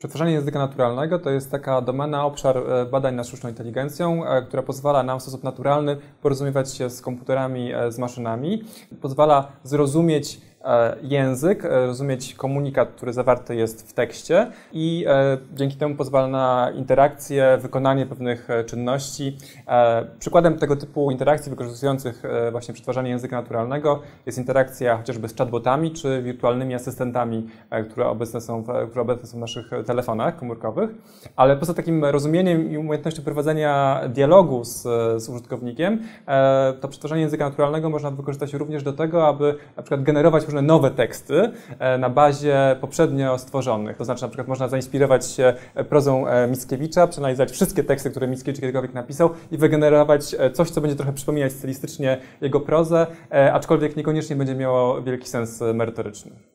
Przetwarzanie języka naturalnego to jest taka domena, obszar badań nad sztuczną inteligencją, która pozwala nam w sposób naturalny porozumiewać się z komputerami, z maszynami. Pozwala zrozumieć język, rozumieć komunikat, który zawarty jest w tekście i dzięki temu pozwala na interakcję, wykonanie pewnych czynności. Przykładem tego typu interakcji wykorzystujących właśnie przetwarzanie języka naturalnego jest interakcja chociażby z chatbotami czy wirtualnymi asystentami, które obecne są w naszych telefonach komórkowych. Ale poza takim rozumieniem i umiejętnością prowadzenia dialogu z użytkownikiem, to przetwarzanie języka naturalnego można wykorzystać również do tego, aby na przykład generować różne nowe teksty na bazie poprzednio stworzonych. To znaczy na przykład można zainspirować się prozą Mickiewicza, przeanalizować wszystkie teksty, które Mickiewicz kiedykolwiek napisał i wygenerować coś, co będzie trochę przypominać stylistycznie jego prozę, aczkolwiek niekoniecznie będzie miało wielki sens merytoryczny.